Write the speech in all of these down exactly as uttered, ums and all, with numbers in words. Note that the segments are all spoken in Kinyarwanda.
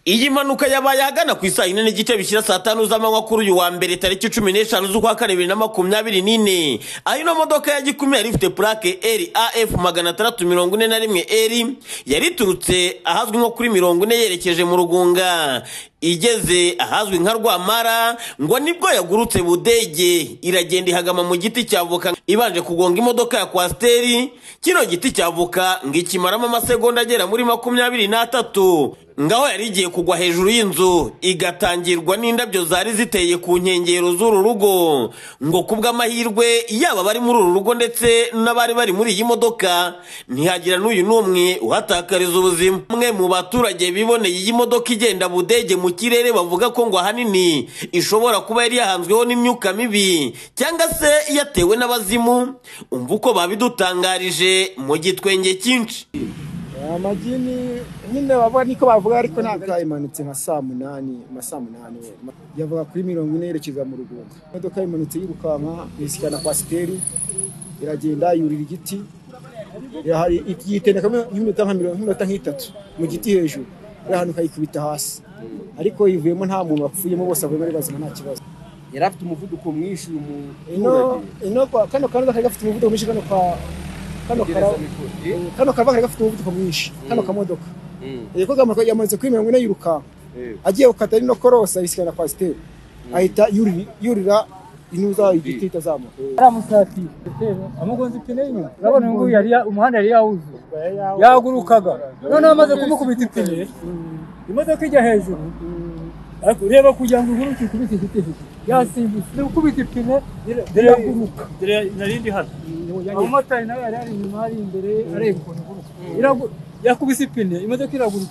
Iyi mpanuka yabaye ahagana ku isaa yine n'igice bishyira saa tanu z'amanywa kuri uyu wa mbere tariki cumi n'eshanu z'ukwa kane bibiri na makumyabiri n'ine. Aho ino modoka ya Gikumi yari ifite plaque L A F magana atandatu mirongo ine na rimwe L yari iturutse ahazwi nko kuri mirongo ine yerekeje mu Rugunga. Igeze ahazwi nka Rwamara ngo nibwo yagurutse budege iragenda ihagama mu giti cy'avoka ibanje kugonga imodoka ya Kwasteri. Kino giti cy'avoka ngikimaramo amasegonda agera muri makumyabiri n'atatu. Ngaho yari igiye kugwa hejuru y'inzu igatangirwa n'indabyo zari ziteye ku nkengero z'uru rugo. Ngo kubw'amahirwe yaba bari muri uru rugo ndetse n'abari bari muri iyi modoka ntihagira n'uyu n'umwe uhatakariza ubuzima. Mwe mu baturage biboneye iyi modoka igenda budege mu kirere bavuga ko ngo ahanini ishobora kuba yari yahanzweho n'imyuka mibi cyangwa se yatewe n'abazimu. Umva uko babidutangarije mu gitwenge cyinshi. Amagini nyine bavuga niko bavuga ariko ntabwo imanutse nka saa munani ma saa munani yavuga kuri mirongo ine yerekeza mu Rugunga. Imodoka imanutse yirukanka isikana Kwasteri iragenda yurira igiti yahari igitenda kamwe y'iminota nka mirongo minota nk'itatu mu giti hejuru irahanuka ikubita hasi ariko yivuyemo nta muntu wapfuyemo bose avuye muri bazima nta kibazo. Yari afite umuvuduko mwinshi mu ino ino kano kano gafite umuvuduko mwinshi kano kwa kano kara kano kava gafite umuvuduko mwinshi kano kamodoka yego gamarwa yamanze kuri mirongo ine yiruka agiye ukata no korosa bisikana Kwasteri ahita yuri yurira inuza igiti itazamuka aramusati amugonze ipine inyuma urabona ngo yari umuhanda yari yawuze yagurukaga none amaze kumukubita ipine imodoka ijya hejuru ariko reba kugira ngo uguruke kubita igiti yasimbutse ukubita ipine yaguruka narindi hano umumotari nawe yari ari inyuma ari imbere areba ukuntu guruka yakubise ipine imodoka iraguruka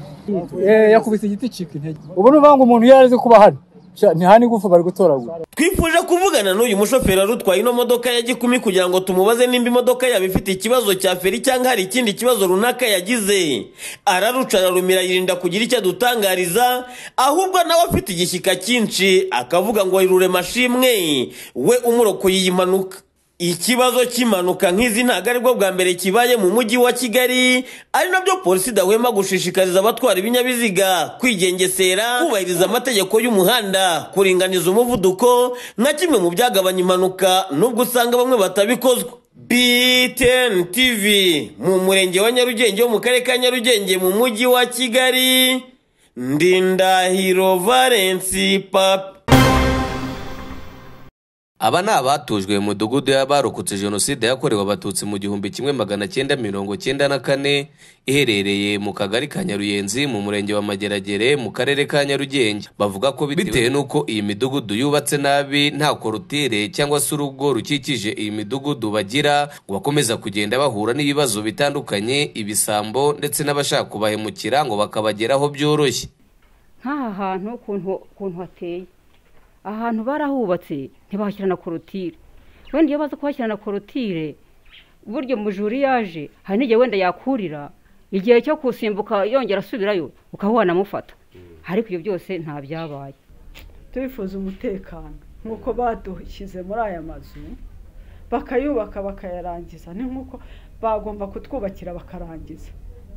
eh yakubise igiti cika intege. Ubu n'ubanga umuntu yaraze kuba hano ntihani gufa bari gutoragura. Twifuje kuvugana n'uyu mushoferi arutwaye ino modoka ya Gikumi kugira ngo tumubaze nimba imodoka yaba ifite ikibazo cya feri cyangwa hari ikindi kibazo runaka yagize. Araruca ararumira yirinda kugira icyo adutangariza ahubwo nawe afite igishyika cyinshi akavuga ngo irure mashimwe we umurokoye iyi mpanuka. Ikibazo cy'impanuka nk'izi ntago ari bwo bwa mbere kibaye mu mujyi wa Kigali, ari nabyo polisi idahwema gushishikariza abatwara ibinyabiziga kwigengesera, kubahiriza amategeko y'umuhanda, kuringaniza umuvuduko nka kimwe mu byagabanya impanuka nubwo usanga bamwe batabikozwa. B T N T V mu murenge wa Nyarugenge wo mu karere ka Nyarugenge mu mujyi wa Kigali, Ndindahiro Valence Papa. Aba ni abatujwe mu mudugudu y'abarokotse jenoside yakorewe abatutsi mu gihumbi kimwe magana cyenda mirongo cyenda na kane iherereye mu kagari ka Nyaruyenzi mu murenge wa Mageragere mu karere ka Nyarugenge. Bavuga ko bitewe nuko iyi midugudu yubatse nabi nta korutire cyangwa se urugo rukikije iyi midugudu bagira, ngo bakomeza kugenda bahura n'ibibazo bitandukanye, ibisambo ndetse n'abashaka kubahemukira ngo bakabageraho byoroshye. Nk'aha hantu kuntu kuntu hateye ahantu barahubatse ntibahashyirana korotire. Wenda iyo baza kuhashyirana korotire buryo mujuri yaje hari n'igihe wenda yakurira igihe cyo kusimbuka yongera asubirayo ukahwana mufata, ariko ibyo byose nta byabaye. Tubifuza umutekano nkuko badushyize muri aya mazu bakayubaka bakayarangiza, ni nkuko bagomba kutwubakira bakarangiza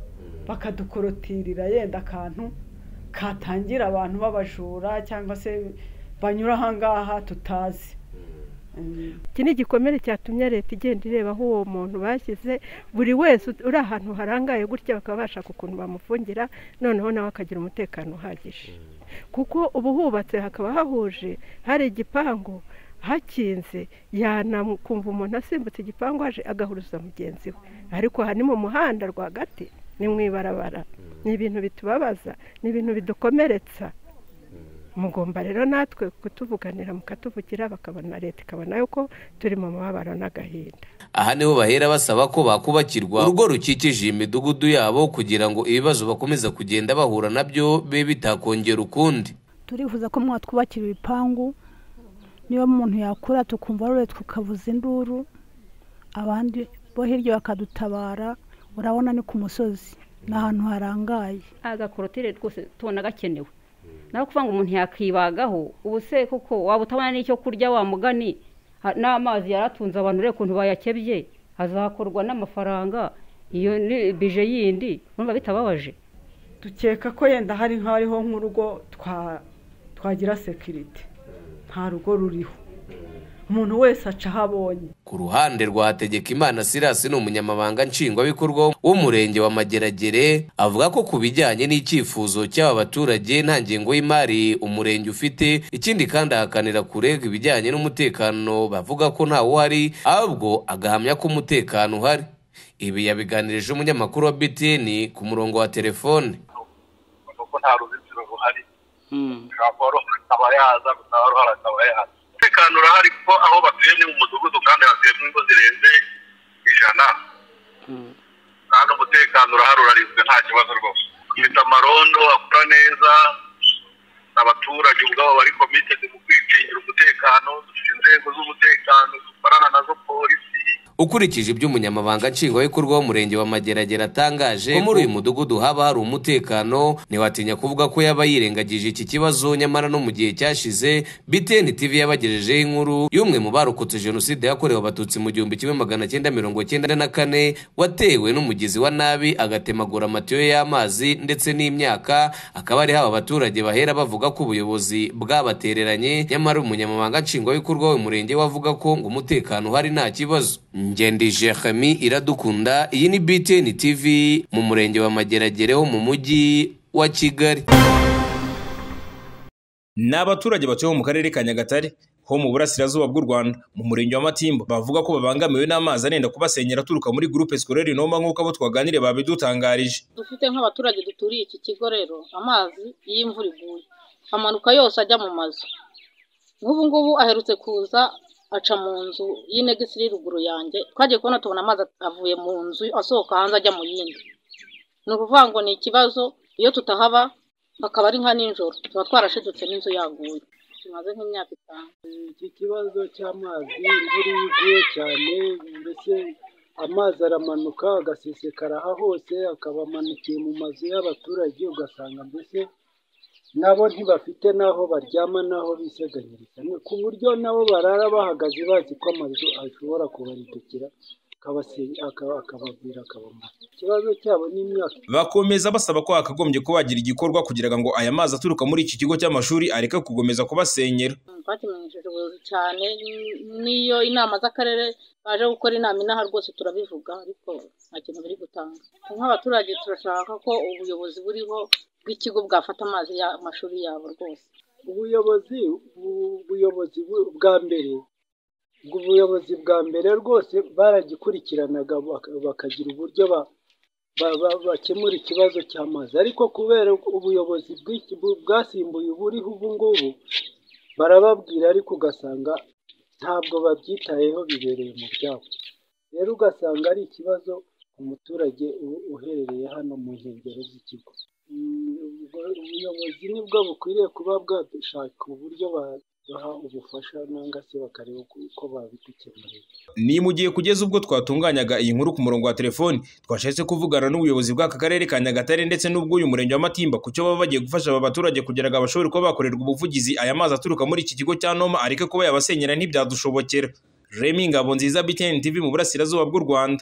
bakadukorotirira yenda akantu katangira abantu babajura cyangwa se banyura ahangaha tutazi. Iki ni igikomere cyatumye leta igenda ireba aho uwo muntu bashyize, buri wese uri ahantu harangaye gutya bakabasha ukuntu bamufungira noneho nawe akagira umutekano uhagije, kuko ubu hubatse hakaba hahuje hari igipangu hakinze yanakumva umuntu asimbutse igipangu aje agahuruza mugenzi we, ariko aha ni mu muhanda rwagati ni mu ibarabara. Ni ibintu bitubabaza, ni ibintu bidukomeretsa. Mugomba rero natwe kutuvuganira mukatuvugira bakabona leta ikabona yuko turi mu mababaro n'agahinda. Aha niho bahera basaba ko bakubakirwa urugo rukikije imidugudu yabo kugira ngo ibibazo bakomeza kugenda bahura nabyo be bitakongera ukundi. Turifuza ko mwatwubakira ibipangu, niba umuntu yakura tukumva rure tukavuza induru, abandi bo hirya bakadutabara. Urabona ni ku musozi n'ahantu harangaye, agakorotire rwose tubona gakenewe. Naho kuvanga umuntu yakibagaho ubuse kuko waba utabona n'icyo kurya wa mugani n'amazi yaratunze abantu rero kuntu bayakebye hazakorwa n'amafaranga iyo bije yindi urumva bitababaje. dukeka ko yenda hari nk'ariho nk'urugo twagira sekirite, nta rugo ruriho, umuntu wese aca aho abonye. Ku ruhande rwa Hategekimana Silas ni umunyamabanga nshingwabikorwa w'umurenge wa Mageragere, avuga ko ku bijyanye n'icyifuzo cy'aba baturage nta ngengo y'imari umurenge ufite, ikindi kandi ahakanira kurega ibijyanye n'umutekano bavuga ko ntawo uhari, ahubwo agahamya ko umutekano uhari. Ibi yabiganirije umunyamakuru wa B T N ku murongo wa telefone. Kuko nta ruzitiro ruhari, raporo akaba yaza gusaba ruhara akaba yaza. Umutekano urahari ko aho batuye ni mu mudugudu kandi hatuyemo ingo zirenze ijana, kandi umutekano urahari urarinzwe nta kibazo rwose. Dufite amarondo akora neza, abaturage ubwabo bari committed mu kwicungira umutekano, dufite inzego z'umutekano dukorana nazo polisi. Ukurikije ibyo umunyamabanga nshingwabikorwa w'umurenge wa Mageragere atangaje ko muri uyu mudugudu haba hari umutekano, ntiwatinya kuvuga ko yaba yirengagije iki kibazo, nyamara no mu gihe cyashize B T N T V yabagejejeho inkuru y'umwe mu barokotse jenoside yakorewe abatutsi mu gihumbi kimwe magana cyenda mirongo cyenda na kane watewe n'umugizi wa nabi agatemagura amatiyo y'amazi ndetse n'imyaka, akaba ari haba abaturage bahera bavuga ko ubuyobozi bwabatereranye, nyamara umunyamabanga nshingwabikorwa w'umurenge wavuga ko ngo umutekano uhari nta kibazo. Ngendi Jeremy Iradukunda, iyi ni B T N T V mu murenge wa Mageragere ho mu mujyi wa Kigali. N'abaturage batuye mu karere ka Nyagatare ho mu burasirazuba bw'u Rwanda mu murenge wa Matimba bavuga ko babangamiwe n'amazi anenda kubasenyera aturuka muri groupe scolaire Noma nk'uko abo twaganire babidutangarije. Dufite nk'abaturage duturiye iki kigo rero, amazi y'imvura iguye amanuka yose ajya mu mazu. Nk'ubu ngubu aherutse kuza aca mu nzu y'inegisi ruguru yanjye, twagiye kubona tubona amazi avuye mu nzu asohoka hanze ajya mu yindi. Ni ukuvuga ngo ni ikibazo, iyo tutahaba bakaba ari nka nijoro tuba twarashidutse n'inzu yaguye, tumaze nk'imyaka itanu. Iki kibazo cy'amazi imvura iguye cyane, mbese amazi aramanuka agasesekara aha hose, akaba amanukiye mu mazu y'abaturage, ugasanga mbese nabo ntibafite naho baryama naho biseganyiriza, ku buryo nabo barara bahagaze bazi ko amazu ashobora kubaridukira akababwira akabamara. Ikibazo cyabo ni imyaka. Bakomeza basaba ko hakagombye ko bagira igikorwa kugira ngo aya mazi aturuka muri iki kigo cy'amashuri areke kugomeza kubasenyera. Twakimenyesheje ubuyobozi cyane, niyo inama z'akarere baje gukora inama inaha rwose turabivuga, ariko nta kintu biri gutanga. Nk'abaturage turashaka ko ubuyobozi buriho bw'ikigo bwafata amazi y'amashuri yabo rwose. Ubuyobozi ubuyobozi bwa mbere ubuyobozi bwa mbere rwose baragikurikiranaga bakagira uburyo bakemura ikibazo cy'amazi, ariko kubera ubuyobozi bwasimbuye uburiho ubu ngubu barababwira ariko ugasanga ntabwo babyitayeho, bibereye mu byabo. Rero ugasanga ari ikibazo umuturage uherereye hano mu nkengero z'ikigo. Ubuyobozi nibwo bukwiriye kuba bwashaka uburyo baha ubufasha nanga se bakareba uko babidukemurira. Ni mu gihe kugeza ubwo twatunganyaga iyi nkuru ku murongo wa telefoni, twashatse kuvugana n'ubuyobozi bw'aka karere ka Nyagatare ndetse n'ubw'uyu murenge wa Matimba ku cyo baba bagiye gufasha aba baturage kugira ngo abashobore kuba bakorerwa ubuvugizi aya mazi aturuka muri iki kigo cya Noma areke kuba yabasenyera ntibyadushobokera. Remy Ngabonziza, B T N T V mu burasirazuba bw'u Rwanda.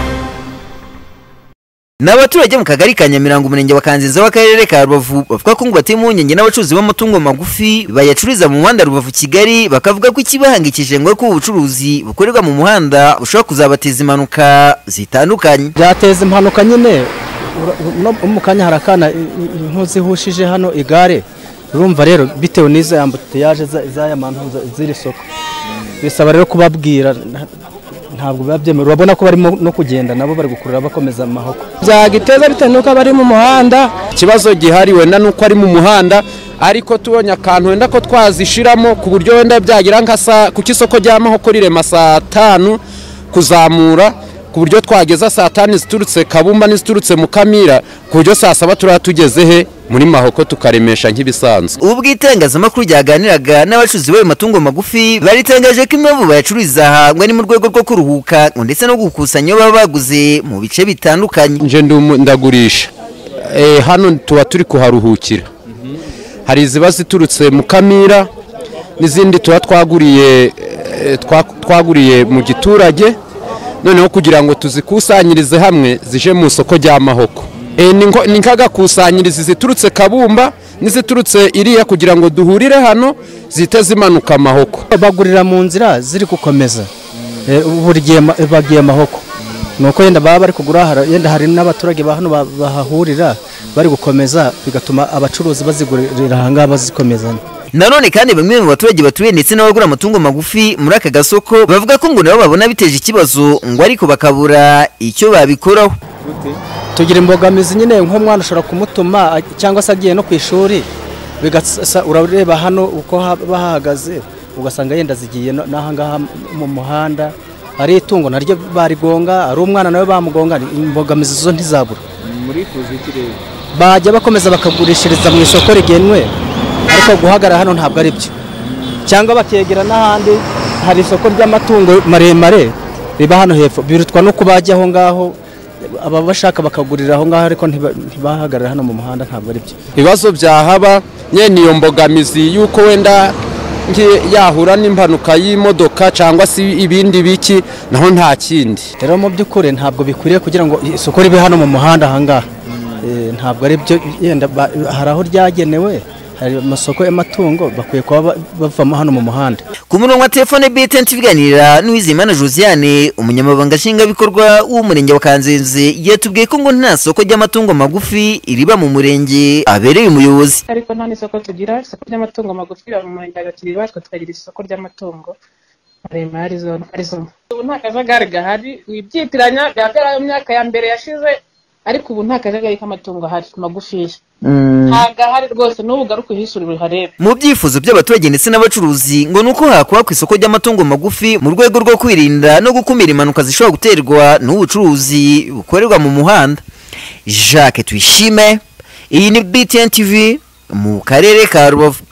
N'abaturage mu kagari ka Nyamirango umurenge wa Kanziza w'akarere ka Rubavu bavuga ko ngo batimunyenge n'abacuruzi b'amatungo magufi bayacuriza mu muhanda Rubavu Kigali, bakavuga ko ikibahangikije ngo ko ubucuruzi bukorerwa mu muhanda bushobora kuzabateza impanuka zitandukanye. Byateza impanuka nyine no mu kanya harakana inkozihushije hano igare, urumva rero bitewe n'izo yambutiyaje z'aya mantu ziri soko, bisaba rero kubabwira ntabwo babyemera, urabona ko barimo no kugenda nabo bari gukurura bakomeza amahoko. Byagiteza bitewe nuko bari mu muhanda, ikibazo gihari wenda nuko ari mu muhanda, ariko tubonye akantu wenda ko twazishiramo ku buryo wenda byagira nka ku kisoko ry'amahoko rirema saa tanu kuzamura, ku buryo twageza saa tanu ziturutse Kabumba n'iziturutse Mukamira, ku buryo saa saba turaba tugeze he muri mahoko tukaremesha nk'ibisanzwe. Ubwo itangazamakuru ryaganiraga n'abacuruzi b'ayo matungo magufi baritangaje ko impamvu bayacuriza aha ngo ni mu rwego rwo kuruhuka ndetse no gukusanya baba baguze mu bice bitandukanye. Nje ndagurisha eh hano tuba turi kuharuhukira, hari iziba ziturutse Mukamira n'izindi tuba twaguriye twaguriye mu giturage, noneho kugira ngo tuzikusanyirize hamwe zije mu soko ry'amahoko. ni nk'agakusanyirizi ziturutse Kabumba n'iziturutse iriya kugira ngo duhurire hano zite zimanuka Mahoko. Bagurira mu nzira ziri gukomeza buri gihe bagiye Mahoko, nuko yenda baba bari kugura, yenda hari n'abaturage ba hano bahahurira bari gukomeza, bigatuma abacuruzi bazigurira ahangaha bazikomezanya. Nanone kandi bamwe mu baturage batuye ndetse n'abagura amatungo magufi muri aka gasoko bavuga ko ngo nabo babona biteje ikibazo, ngo ariko bakabura icyo babikoraho. Tugira imbogamizi nyine, nk'umwana ushobora kumutuma cyangwa se agiye no ku ishuri, bigasa urareba hano uko bahagaze ugasanga yenda zigiye n'ahangaha mu muhanda, ari itungo naryo barigonga, ari umwana nawe bamugonga. Imbogamizi zo ntizabura. Muri kuzi kirere bajya bakomeza bakagurishiriza mu isoko rigenwe, ariko guhagarara hano ntabwo ari byo, cyangwa bakegera n'ahandi hari isoko ry'amatungo maremare riba hano hepfo, birutwa no kubajya aho ngaho aba bashaka bakagurira aho ngaho, ariko ntibahagarara hano mu muhanda, ntabwo ari byo. Ibibazo byahaba nyene iyo mbogamizi yuko wenda yahura n'impanuka y'imodoka cyangwa se ibindi biki, naho nta kindi. Rero mu by'ukuri ntabwo bikwiriye kugira ngo isoko ribe hano mu muhanda ahangaha, ntabwo ari byo. Yenda hari aho ryagenewe, hari amasoko y'amatungo bakwiye kuba bavamo hano mu muhanda. Ku murongo wa telefone B T N tuganira n'Uwizeyimana Josiane, umunyamabanga nshingwabikorwa w'umurenge wa Kanzenze, yatubwiye ko ngo nta soko ry'amatungo magufi riba mu murenge abereye umuyobozi. Ariko nta n'isoko tugira, isoko ry'amatungo magufi riba mu murenge agakiri batwe, tukagira isoko ry'amatungo maremare arizo. Ubu nta kajagari gahari, wibyitiranya byagara mu myaka ya mbere yashize, ariko ubu nta kajagari k'amatungo ahari magufiya. Ntabwo ahari rwose, n'ubu garuka uhisura ubiharebe. Mu byifuzo by'abaturage ndetse n'abacuruzi ngo nuko hakwa ku isoko ry'amatungo magufi mu rwego rwo kwirinda no gukumira impanuka zishobora guterwa n'ubucuruzi bukorerwa mu muhanda. Jacques Tuyishime, iyi ni B T N T V mu karere ka Rubavu.